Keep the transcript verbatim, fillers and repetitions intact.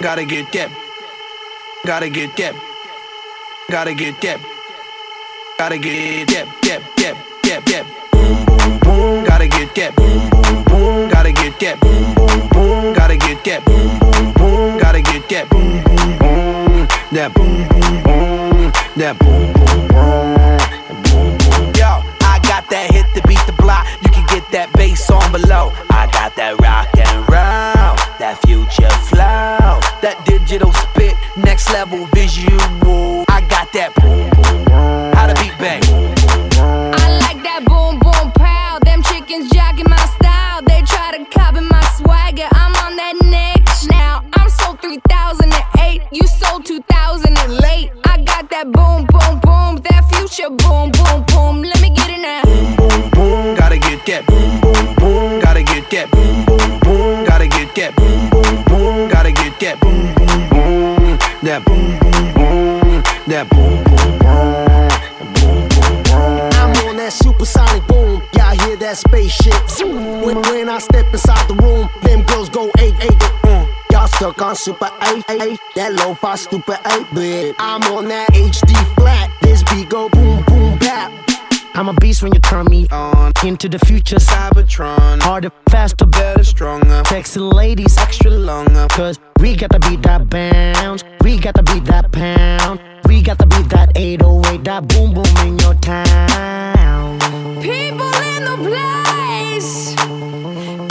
Gotta get that. Gotta get that. Gotta get that. Gotta get that. That. That. That. That. Boom boom boom. Gotta get that. Boom boom boom. Gotta get that. Boom boom boom. Gotta get that. Boom boom boom. Gotta get that. Boom boom boom. That boom boom boom. That boom boom boom. Boom boom. Yo, I got that hit to beat the block. You can get that bass on below. I got that rock and roll, that future flow, that digital spit, next level visual. I got that boom boom boom. How to beat bang. I like that boom boom pow. Them chickens jogging my style. They try to copy my swagger. I'm on that next now. I'm sold three thousand eight. You sold two thousand late. I got that boom boom boom. That future boom boom boom. Let me get it now. Boom boom boom. Gotta get that. Boom boom boom. Gotta get that. Boom boom boom. Gotta get that. Boom boom boom. Gotta get that. Boom boom boom. That boom boom boom. That boom boom boom. Boom boom boom. I'm on that supersonic boom. Y'all hear that spaceship zoom. When, when I step inside the room, them girls go eight eight. Mm. Y'all stuck on super eight eight. That lo-fi stupid eight bit. I'm on that H D flat. This beat go boom boom bap. I'm a beast when you turn me on. Into the future, Cybertron. Harder, faster, better, stronger. Sexy ladies, extra longer. Cause we got to beat that bounce. We got to beat that pound. We got to beat that eight oh eight. That boom boom in your town. People in the place.